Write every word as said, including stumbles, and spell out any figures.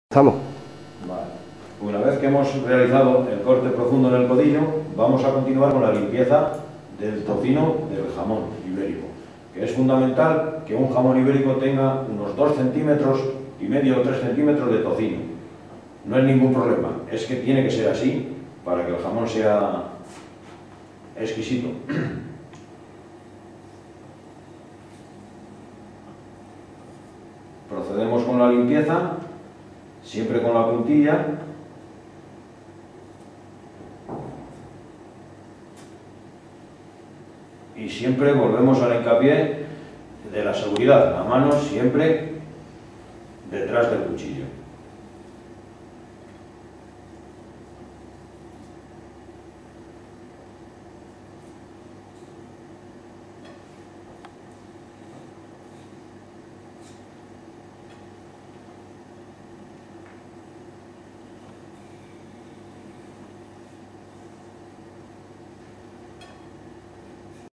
Estamos. Vale. Una vez que hemos realizado el corte profundo en el codillo, vamos a continuar con la limpieza del tocino del jamón ibérico, que es fundamental que un jamón ibérico tenga unos dos centímetros y medio o tres centímetros de tocino. No es ningún problema, es que tiene que ser así para que el jamón sea exquisito. Procedemos con la limpieza, siempre con la puntilla. Y siempre volvemos al hincapié de la seguridad, la mano siempre detrás del cuchillo.